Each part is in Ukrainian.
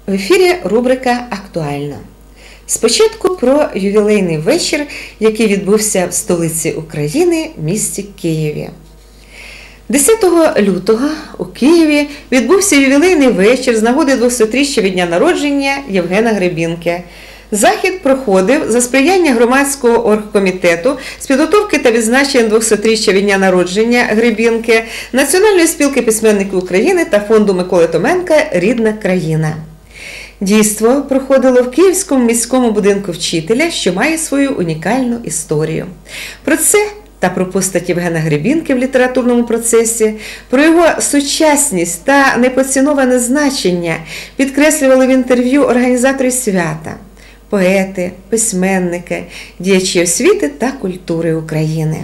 В ефірі рубрика «Актуально». Спочатку про ювілейний вечір, який відбувся в столиці України, місті Києві. 10 лютого у Києві відбувся ювілейний вечір з нагоди 200-річчя від дня народження Євгена Гребінки. Захід проходив за сприяння громадського оргкомітету з підготовки та відзначення 200-річчя від дня народження Гребінки, Національної спілки письменників України та фонду Миколи Томенка «Рідна країна». Дійство проходило в Київському міському будинку вчителя, що має свою унікальну історію. Про це та про постать Євгена Гребінки в літературному процесі, про його сучасність та непоціноване значення підкреслювали в інтерв'ю організатори свята – поети, письменники, діячі освіти та культури України.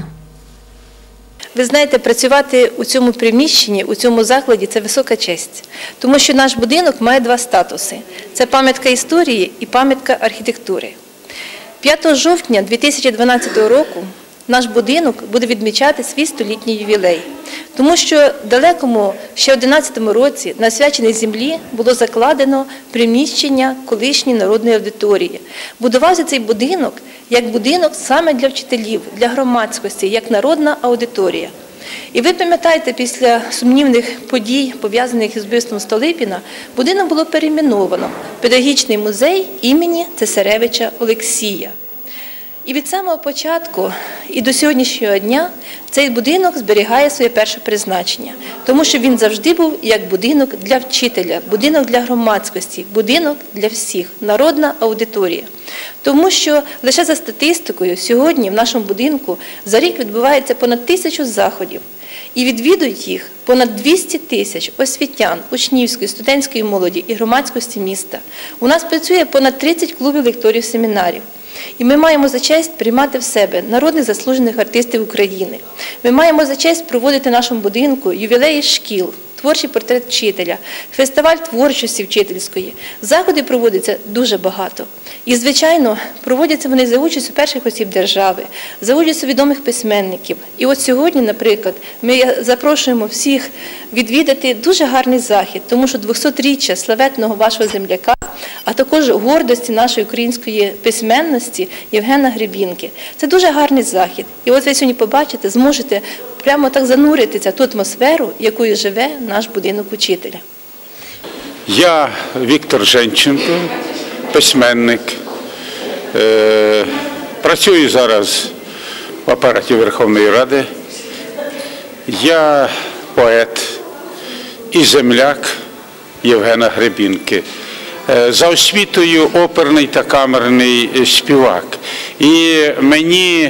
Ви знаєте, працювати у цьому приміщенні, у цьому закладі – це висока честь. Тому що наш будинок має два статуси – це пам'ятка історії і пам'ятка архітектури. 5 жовтня 2012 року наш будинок буде відмічати свій столітній ювілей. Тому що далекому ще 11 році на освяченій землі було закладено приміщення колишньої народної аудиторії. Будувався цей будинок як будинок саме для вчителів, для громадськості, як народна аудиторія. І ви пам'ятаєте, після сумнівних подій, пов'язаних із вбивством Столипіна, будинок було перейменовано – Педагогічний музей імені Цесаревича Олексія. І від самого початку і до сьогоднішнього дня цей будинок зберігає своє перше призначення, тому що він завжди був як будинок для вчителя, будинок для громадськості, будинок для всіх, народна аудиторія. Тому що лише за статистикою сьогодні в нашому будинку за рік відбувається понад 1000 заходів. І відвідують їх понад 200 тисяч освітян, учнівської, студентської молоді і громадськості міста. У нас працює понад 30 клубів лекторів-семінарів. І ми маємо за честь приймати в себе народних заслужених артистів України. Ми маємо за честь проводити в нашому будинку ювілеї шкіл, творчий портрет вчителя, фестиваль творчості вчительської. Заходи проводяться дуже багато. І, звичайно, проводяться вони за участю перших осіб держави, за участю відомих письменників. І от сьогодні, наприклад, ми запрошуємо всіх відвідати дуже гарний захід, тому що 200-річчя славетного вашого земляка, а також гордості нашої української письменності Євгена Гребінки. Це дуже гарний захід. І от ви сьогодні побачите, зможете прямо так зануритися в ту атмосферу, якою живе наш будинок учителя. Я Віктор Женченко, письменник. Працюю зараз в апараті Верховної Ради. Я поет і земляк Євгена Гребінки. За освітою оперний та камерний співак. І мені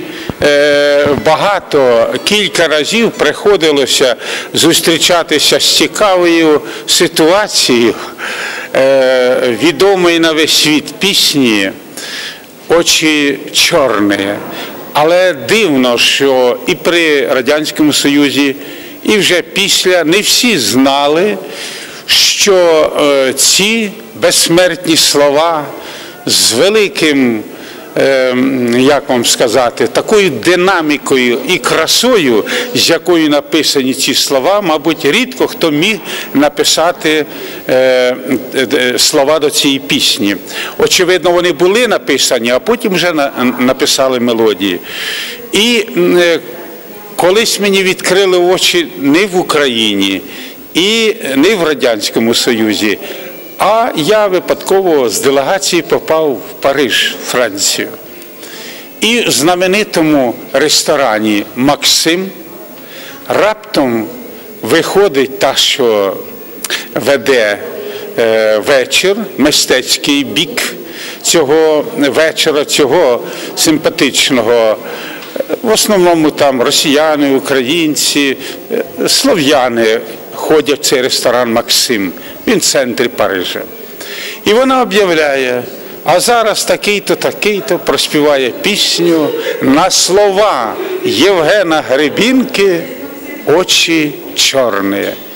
кілька разів приходилося зустрічатися з цікавою ситуацією відомої на весь світ пісні «Очі чорні». Але дивно, що і при Радянському Союзі, і вже після не всі знали, що ці безсмертні слова з великим, як вам сказати, такою динамікою і красою, з якою написані ці слова, мабуть, рідко хто міг написати слова до цієї пісні. Очевидно, вони були написані, а потім вже написали мелодії. І колись мені відкрили очі не в Україні, і не в Радянському Союзі, а я випадково з делегації попав в Париж, Францію. І в знаменитому ресторані «Максим» раптом виходить та, що веде вечір, мистецький бік цього вечора, цього симпатичного, в основному там росіяни, українці, слов'яни ходять в цей ресторан «Максим». Він в центрі Парижа. І вона об'являє, а зараз такий-то, такий-то проспіває пісню на слова Євгена Гребінки «Очі чорні».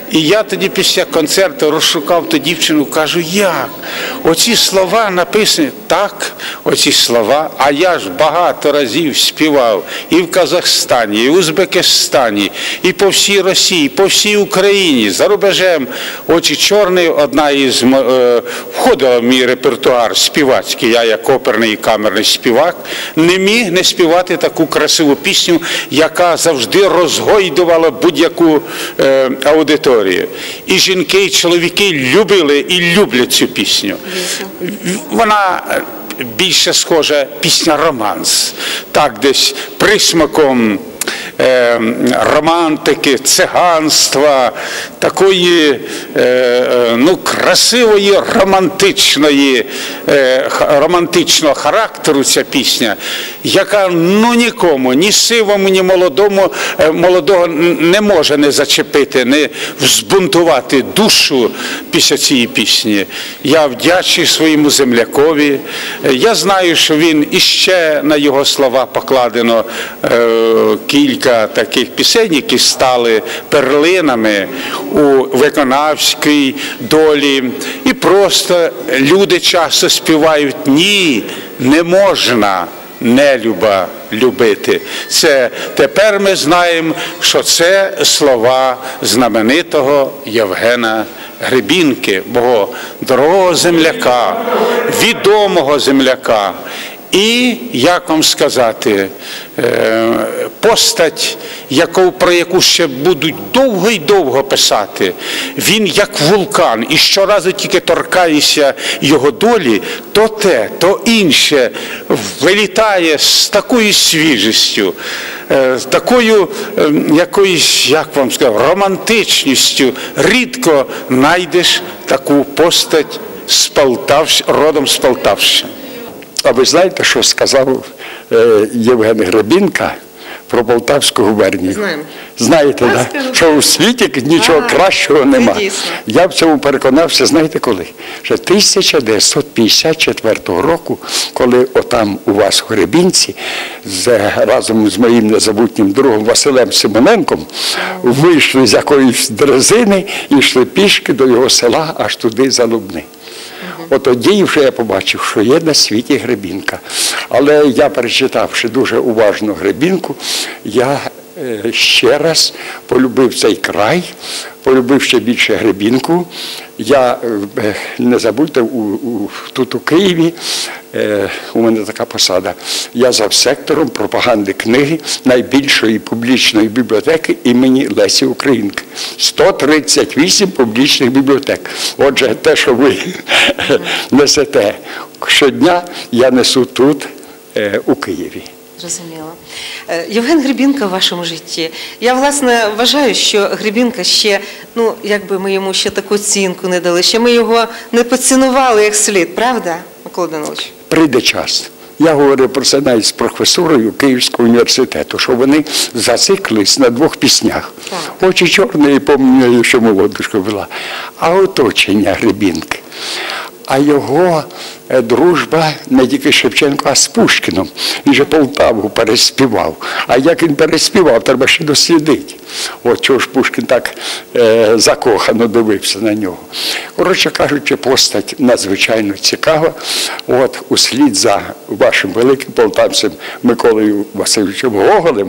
І я тоді після концерту розшукав ту дівчину, кажу, як? Оці слова написані, так, оці слова, а я ж багато разів співав і в Казахстані, і в Узбекистані, і по всій Росії, по всій Україні, за рубежем. «Очі чорні» одна із, входила в мій репертуар співацький, я як оперний і камерний співак, не міг не співати таку красиву пісню, яка завжди розгойдувала будь-яку аудиторію. І жінки, і чоловіки любили і люблять цю пісню. Вона більше схожа пісня-романс, так десь присмаком романтики, циганства, такої красивої, романтичного характеру ця пісня, яка нікому, ні сивому, ні молодого не може не зачепити, не взбунтувати душу після цієї пісні. Я вдячний своєму землякові. Я знаю, що він іще на його слова покладено кілька таких пісень, які стали перлинами у виконавській долі. І просто люди часто співають «Ні, не можна нелюба любити». Це тепер ми знаємо, що це слова знаменитого Євгена Гребінки, мого дорогого земляка, відомого земляка. І, як вам сказати, постать, про яку ще будуть довго і довго писати. Він як вулкан, і щоразу тільки торкаєшся його долі, то те, то інше вилітає з такою свіжістю, з такою якоюсь, як вам сказати, романтичністю. Рідко знайдеш таку постать родом з Полтавщини. А ви знаєте, що сказав Євген Гребінка про Полтавську губернію? Знаємо. Знаєте, да? Що у світі нічого кращого нема. дійсно. Я в цьому переконався, знаєте коли? Що 1954 року, коли отам у вас в Гребінці, разом з моїм незабутнім другом Василем Симоненком, вийшли з якоїсь дрезини і йшли пішки до його села, аж туди за Лубни. От тоді вже я побачив, що є на світі Гребінка. Але я, перечитавши дуже уважно Гребінку, я ще раз полюбив цей край, полюбив ще більше Гребінку. Я, не забудьте, тут у Києві у мене така посада. Я завсектором пропаганди книги найбільшої публічної бібліотеки імені Лесі Українки. 138 публічних бібліотек. Отже, те, що ви несете щодня, я несу тут, у Києві. Зрозуміло. Євген Гребінка в вашому житті. Я, власне, вважаю, що Гребінка ще, якби ми йому ще таку оцінку не дали, ще ми його не поцінували як слід, правда, Микола Данилович? Прийде час. Я говорив про це навіть з професорою Київського університету, що вони зациклились на 2 піснях. Так. «Очі чорні» і «Помню, що молодушка була». А оточення Гребінки. А його дружба не тільки з Шевченко, а з Пушкіном. Він же Полтаву переспівав. А як він переспівав, треба ще дослідити. От чого ж Пушкін так закохано дивився на нього. Коротше кажучи, постать надзвичайно цікава. От услід за вашим великим полтавцем Миколою Васильовичем Гоголем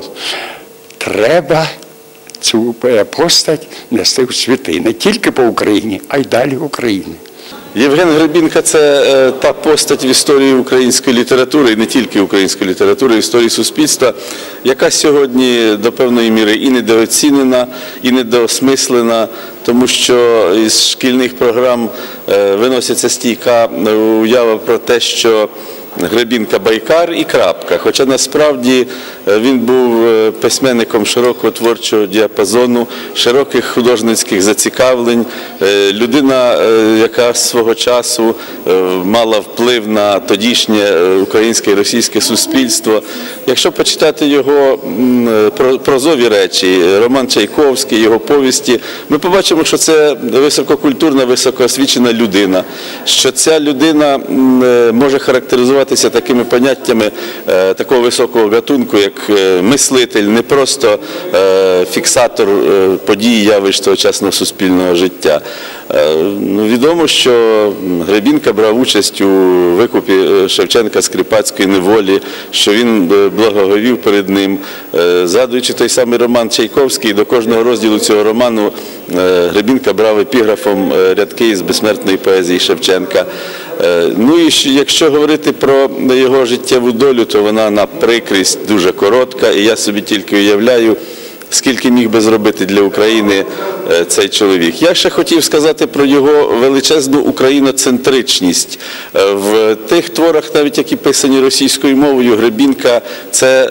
треба цю постать нести в світи. Не тільки по Україні, а й далі України. Євген Гребінка – це та постать в історії української літератури, і не тільки української літератури, в історії суспільства, яка сьогодні до певної міри і недооцінена, і недоосмислена, тому що із шкільних програм виноситься стійка уява про те, що Гребінка – байкар і крапка. Хоча насправді він був письменником широкого творчого діапазону, широких художницьких зацікавлень, людина, яка свого часу мала вплив на тодішнє українське і російське суспільство. Якщо почитати його прозові речі, роман Чайковський, його повісті, ми побачимо, що це висококультурна, високоосвічена людина, що ця людина може характеризуватися такими поняттями такого високого гатунку, як як мислитель, не просто фіксатор подій, явищ тогочасного суспільного життя. Відомо, що Гребінка брав участь у викупі Шевченка з кріпацької неволі, що він благоговів перед ним. Згадуючи той самий роман Чайковський, до кожного розділу цього роману Гребінка брав епіграфом рядки із безсмертної поезії Шевченка. Ну і якщо говорити про його життєву долю, то вона на прикрість дуже коротка, і я собі тільки уявляю, скільки міг би зробити для України цей чоловік. Я ще хотів сказати про його величезну україноцентричність. В тих творах, навіть які писані російською мовою, Гребінка – це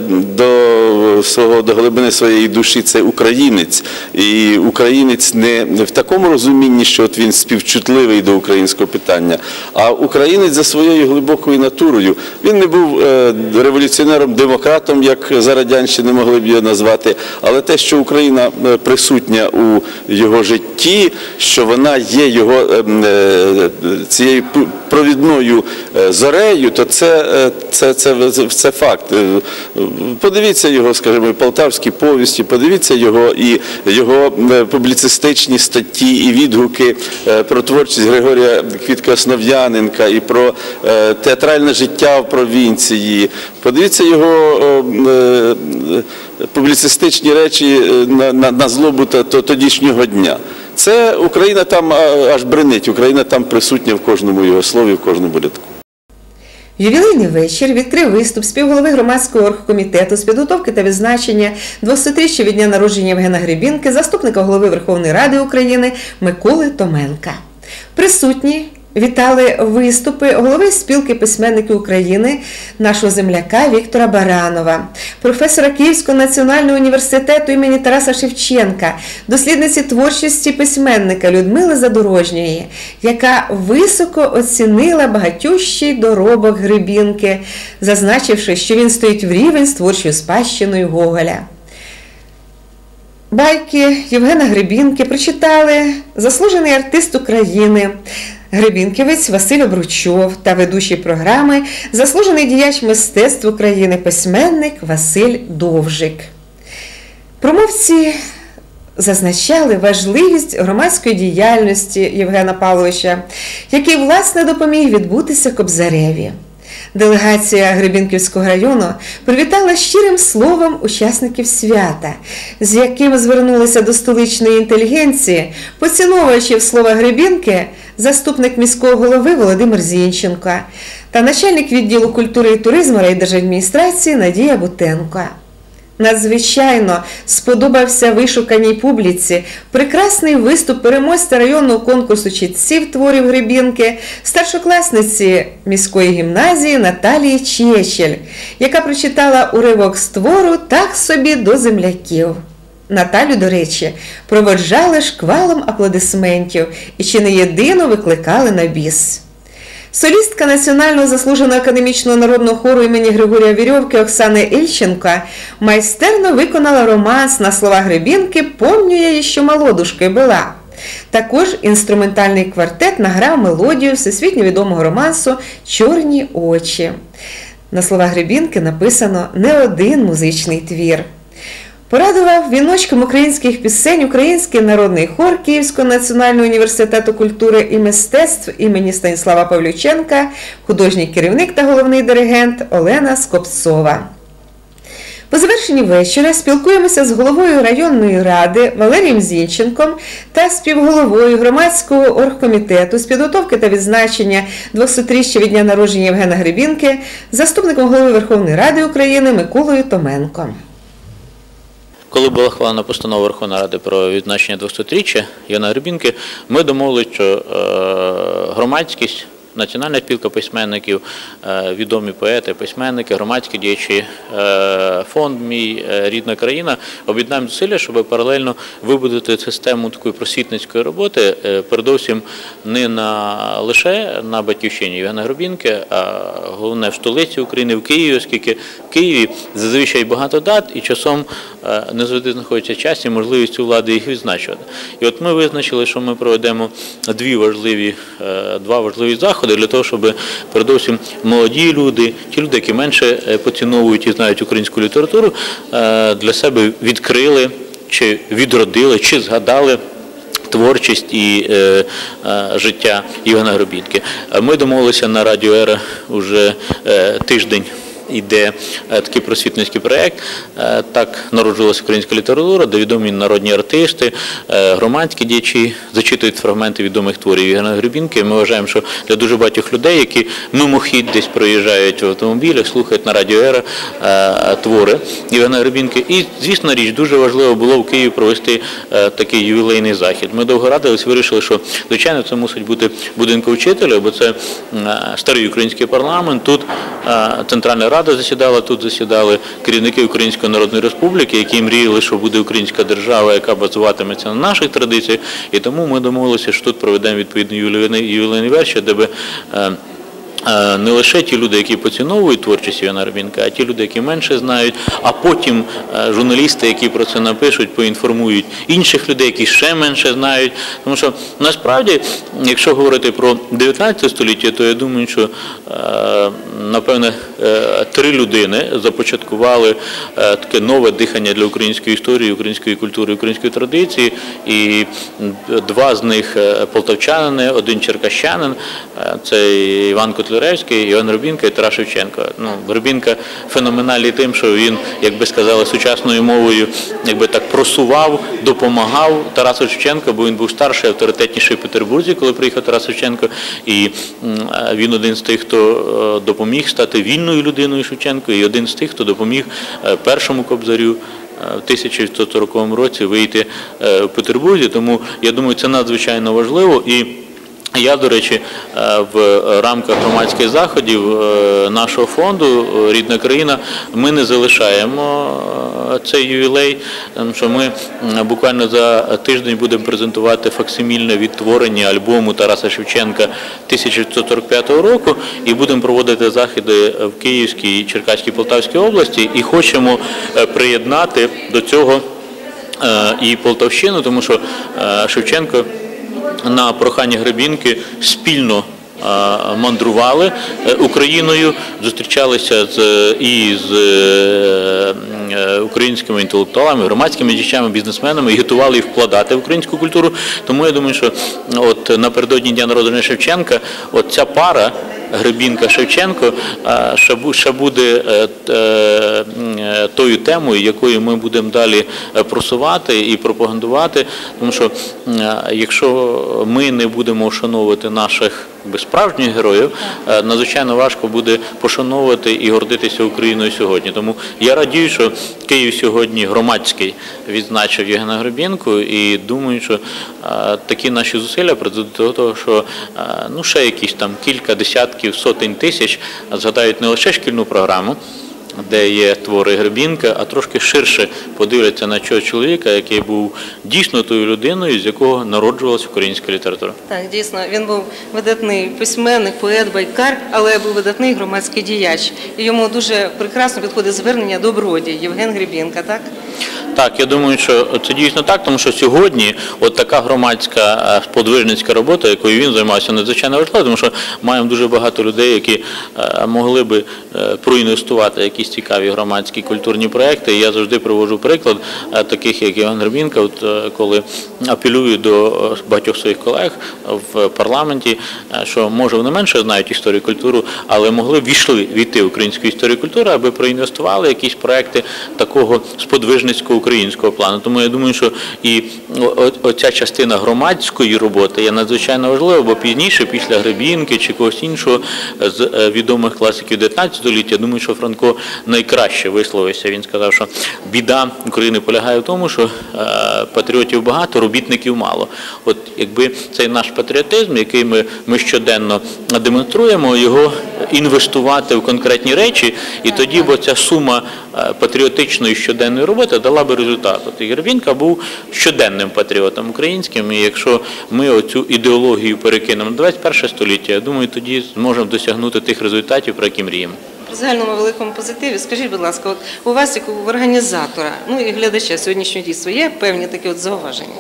до глибини своєї душі це українець. І українець не в такому розумінні, що от він співчутливий до українського питання, а українець за своєю глибокою натурою. Він не був революціонером-демократом, як за радянщини могли б його назвати, але те, що Україна присутня у його житті, що вона є його цією провідною зорею, то це факт. Подивіться його, скажімо, полтавські повісті, подивіться його публіцистичні статті і відгуки про творчість Григорія Квітки-Основ'яненка і про театральне життя в провінції. Подивіться його публіцистичні речі на злобу тодішнього дня. Це Україна там аж бренить, Україна там присутня в кожному його слові, в кожному рядку. Ювілейний вечір відкрив виступ співголови громадського оргкомітету з підготовки та відзначення 200-річчя від дня народження Євгена Гребінки, заступника голови Верховної Ради України Миколи Томенка. Присутні вітали виступи голови спілки письменників України, нашого земляка Віктора Баранова, професора Київського національного університету імені Тараса Шевченка, дослідниці творчості письменника Людмили Задорожньої, яка високо оцінила багатющий доробок Гребінки, зазначивши, що він стоїть в рівень з творчою спадщиною Гоголя. Байки Євгена Гребінки прочитали заслужений артист України, гребінківець Василь Обручов та ведучий програми заслужений діяч мистецтв України, письменник Василь Довжик. Промовці зазначали важливість громадської діяльності Євгена Павловича, який, власне, допоміг відбутися Кобзареві. Делегація Гребінківського району привітала щирим словом учасників свята, з яким звернулися до столичної інтелігенції, поціновуючи слова Гребінки, заступник міського голови Володимир Зінченко та начальник відділу культури і туризму райдержадміністрації Надія Бутенко. Надзвичайно сподобався вишуканій публіці прекрасний виступ переможця районного конкурсу читців творів Гребінки, старшокласниці міської гімназії Наталії Чечель, яка прочитала уривок з твору «Так собі до земляків». Наталю, до речі, проводжали шквалом аплодисментів і чи не єдино викликали на біс. Солістка Національного заслуженого академічного народного хору імені Григорія Вірьовки Оксана Ільченко майстерно виконала романс на слова Гребінки «Помню я, що молодушкою була». Також інструментальний квартет награв мелодію всесвітньо відомого романсу «Чорні очі». На слова Гребінки написано не один музичний твір. Порадував віночком українських пісень Український народний хор Київського національного університету культури і мистецтв імені Станіслава Павлюченка, художній керівник та головний диригент Олена Скопцова. По завершенні вечора спілкуємося з головою районної ради Валерієм Зінченком та співголовою громадського оргкомітету з підготовки та відзначення 200-річчя від дня народження Євгена Гребінки, заступником голови Верховної Ради України Миколою Томенком. Коли була ухвалена постанова Верховної Ради про відзначення 200-річчя Євгена Гребінки, ми домовилися, що громадськість, Національна спілка письменників, відомі поети, письменники, громадські діячі, фонд «Мій рідна країна» об'єднаємо зусилля, щоб паралельно вибудувати систему такої просвітницької роботи, передовсім не лише на батьківщині Євгена Гребінки, а головне в столиці України, в Києві, оскільки в Києві зазвичай багато дат і часом не завжди знаходиться час і можливість у влади їх відзначувати. І от ми визначили, що ми проведемо два важливі заходи. заходи для того, щоб передусім молоді люди, ті люди, які менше поціновують і знають українську літературу, для себе відкрили, чи відродили, чи згадали творчість і життя Євгена Гребінки. Ми домовилися на Радіо Ера вже тиждень. Іде такий просвітницький проєкт. Так народжувалася українська література, де відомі народні артисти, громадські діячі зачитують фрагменти відомих творів Євгена Гребінки. Ми вважаємо, що для дуже багатьох людей, які мимохідь десь проїжджають в автомобілях, слухають на Радіо Ера твори Євгена Гребінки. І, звісно річ, дуже важливо було в Києві провести такий ювілейний захід. Ми довго радились, вирішили, що, звичайно, це мусить бути будинку вчителя, бо це старий український парламент, тут Центральна Рада засідала, тут засідали керівники Української Народної Республіки, які мріяли, що буде українська держава, яка базуватиметься на наших традиціях. І тому ми домовилися, що тут проведемо відповідний ювілейний вечір, де би не лише ті люди, які поціновують творчість Євгена Гребінка, а ті люди, які менше знають, а потім журналісти, які про це напишуть, поінформують інших людей, які ще менше знають. Тому що насправді, якщо говорити про 19 століття, то я думаю, що напевне 3 людини започаткували таке нове дихання для української історії, української культури, української традиції, і 2 з них полтавчанини, 1 черкащанин, це Іван Котляревський, Євген Гребінка і Тарас Шевченко. Гребінка феноменальний тим, що він, як би сказали, сучасною мовою так просував, допомагав Тарасу Шевченку, бо він був старший, авторитетніший в Петербурзі, коли приїхав Тарас Шевченко, і він один з тих, хто допоміг стати вільною людиною Шевченко, і один з тих, хто допоміг першому Кобзарю в 1940 році вийти в Петербурзі. Тому, я думаю, це надзвичайно важливо. І я, до речі, в рамках громадських заходів нашого фонду «Рідна країна» ми не залишаємо цей ювілей, тому що ми буквально за тиждень будемо презентувати факсимільне відтворення альбому Тараса Шевченка 1945 року і будемо проводити заходи в Київській, Черкаській, Полтавській області і хочемо приєднати до цього і Полтавщину, тому що Шевченко на прохання Гребінки спільно мандрували Україною, зустрічалися з українськими інтелектуалами, громадськими діячами, бізнесменами і готували їх вкладати в українську культуру. Тому я думаю, що напередодні Дня народження Шевченка ця пара Гребінка-Шевченко ще буде тою темою, якою ми будемо далі просувати і пропагандувати. Тому що якщо ми не будемо вшановувати наших справжніх героїв, надзвичайно важко буде пошановувати і гордитися Україною сьогодні. Тому я радію, що Київ сьогодні громадський відзначив Євгена Гребінку, і думаю, що такі наші зусилля призведуть до того, що ще якісь там кілька десятків, сотень тисяч згадають не лише шкільну програму, де є твори Гребінка, а трошки ширше подивляться на цього чоловіка, який був дійсно тою людиною, з якого народжувалася українська література. Так, дійсно, він був видатний письменник, поет, байкар, але був видатний громадський діяч. І йому дуже прекрасно підходить звернення добродій Євген Гребінка, так? Так, я думаю, що це дійсно так, тому що сьогодні така громадська сподвижницька робота, якою він займався, надзвичайно важлива, тому що маємо дуже багато людей, які могли би проінвестувати якісь цікаві громадські культурні проекти. І я завжди приводжу приклад таких, як Євген Гребінка, коли апелюю до багатьох своїх колег в парламенті, що, може, вони менше знають історію культури, але могли б війти в українську історію культури, аби проінвестували якісь проекти такого сподвижницького українського плану. Тому я думаю, що і оця частина громадської роботи є надзвичайно важлива, бо пізніше, після Гребінки чи когось іншого з відомих класиків 19 століття, я думаю, що Франко найкраще висловився. Він сказав, що біда України полягає в тому, що патріотів багато, робітників мало. От якби цей наш патріотизм, який ми щоденно демонструємо, його інвестувати в конкретні речі, і тоді б ця сума патріотичної щоденної роботи дала би результат. От Гребінка був щоденним патріотом українським, і якщо ми оцю ідеологію перекинемо на 21 століття, я думаю, тоді зможемо досягнути тих результатів, про які мріємо. В загальному великому позитиві, скажіть, будь ласка, у вас, як у організатора, і глядача сьогоднішнього дійства, є певні такі зауваження?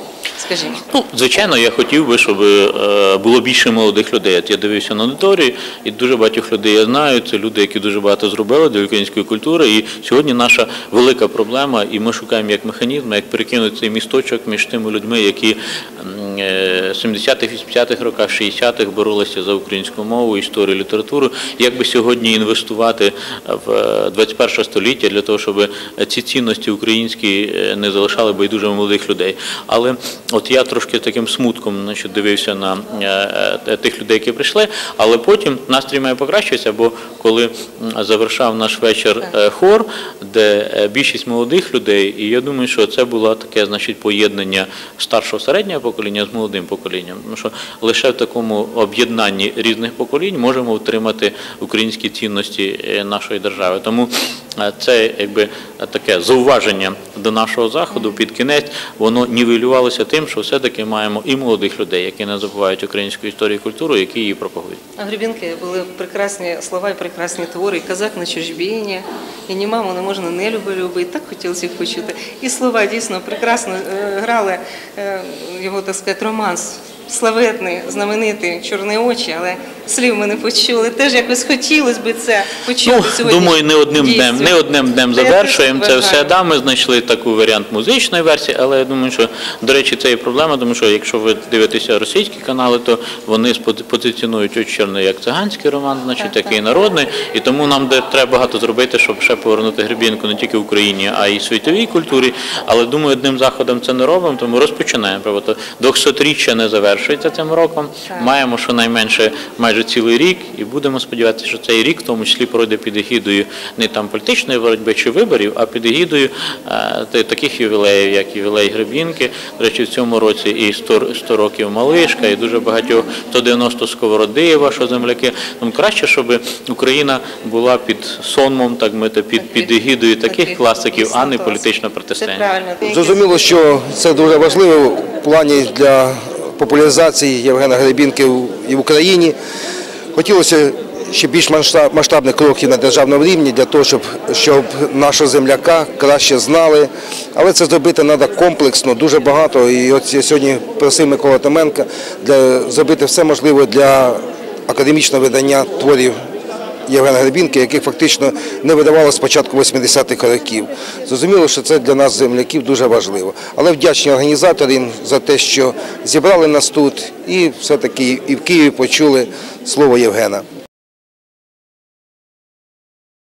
Скажіть. Ну, звичайно, я хотів би, щоб було більше молодих людей. От я дивився на аудиторію, і дуже багатьох людей я знаю. Це люди, які дуже багато зробили для української культури. І сьогодні наша велика проблема, і ми шукаємо як механізм, як перекинути цей місточок між тими людьми, які в 70-х, 80-х роках, 60-х боролися за українську мову, історію, літературу. Як би сьогодні інвестувати в 21 століття для того, щоб ці цінності українські не залишали байдужими молодих людей. Але от я трошки таким смутком, значить, дивився на тих людей, які прийшли, але потім настрій має покращуватися, бо коли завершав наш вечір хор, де більшість молодих людей, і я думаю, що це було таке, значить, поєднання старшого середнього покоління з молодим поколінням. Тому що лише в такому об'єднанні різних поколінь можемо отримати українські цінності нашої держави. Тому це якби таке зауваження до нашого заходу під кінець, воно нівелювалося тим, що все-таки маємо і молодих людей, які не забувають українську історію і культуру, які її пропагують. А в Гребінки були прекрасні слова і прекрасні твори, і «Козак на чужбині», і «Ні маму не можна не любити», так хотілося їх почути. І слова дійсно прекрасно грали, його, так сказати, романс. Славетний, знаменитий «Чорні очі», але слів ми не почули. Теж якось хотілося б це почути сьогодні. Думаю, не одним днем завершуємо це все. Да, ми знайшли такий варіант музичної версії, але я думаю, що, до речі, це і проблема, тому що якщо ви дивитеся російські канали, то вони позиціонують «Очі чорні» як циганський роман, значить, такий народний, і тому нам треба багато зробити, щоб ще повернути Гребінку не тільки в Україні, а й світовій культурі. Але, думаю, одним заходом це не робимо, тому розпочинаємо. 200-річчя не завершується цим роком, маємо щонайменше майже цілий рік, і будемо сподіватися, що цей рік в тому числі пройде під егідою не там політичної боротьби чи виборів, а під егідою таких ювілеїв, як ювілей Гребінки. До речі, в цьому році і 100 років Малишка, і дуже багатьох, 190 Сковороди, ваші земляки. Тому краще, щоб Україна була під сонмом, так мити, під егідою таких класиків, а не політичного протистояння. Зрозуміло, що це дуже важливо в плані для популяризації Євгена Гребінки і в Україні. Хотілося ще більш масштабних кроків на державному рівні для того, щоб нашого земляка краще знали. Але це зробити треба комплексно, дуже багато. І от я сьогодні просив Микола Томенка зробити все можливе для академічного видання творів Євгена Гребінки, яких фактично не видавало з початку 80-х років. Зрозуміло, що це для нас, земляків, дуже важливо. Але вдячні організаторам за те, що зібрали нас тут і все-таки і в Києві почули слово Євгена.